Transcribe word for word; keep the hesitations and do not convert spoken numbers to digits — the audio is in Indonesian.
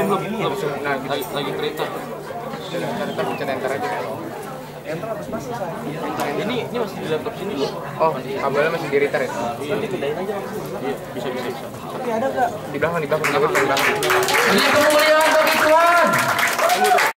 belum belum Nah, gitu. lagi lagi kereta. Ntar ntar pencet enter aja. Enter habis masuk saya. Ini ini masih di laptop sini loh. Oh, kabelnya masih di router ya? Nanti gedein aja langsung. Iya, bisa bisa bisa. Tapi ada nggak? Di belakang, di belakang, di belakang. Ini kemuliaan bagi Tuhan.